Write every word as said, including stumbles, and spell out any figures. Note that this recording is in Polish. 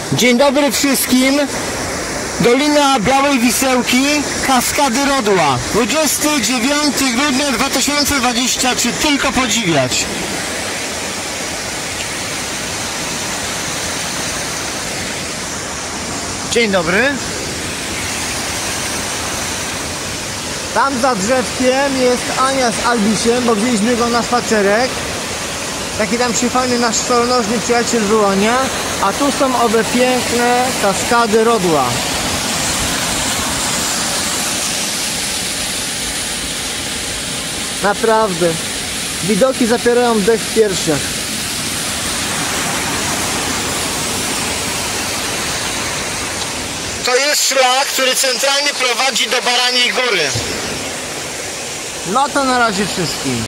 Dzień dobry wszystkim. Dolina Białej Wisełki, Kaskady Rodła. dwudziestego dziewiątego grudnia dwa tysiące dwudziestego trzeciego. Tylko podziwiać. Dzień dobry. Tam za drzewkiem jest Ania z Albisiem, bo wzięliśmy go na spacerek. Taki tam się fajny nasz storonożny przyjaciel wyłania. A tu są owe piękne Kaskady Rodła. Naprawdę, widoki zapierają dech w piersiach. To jest szlak, który centralnie prowadzi do Baraniej Góry. No to na razie wszystkim.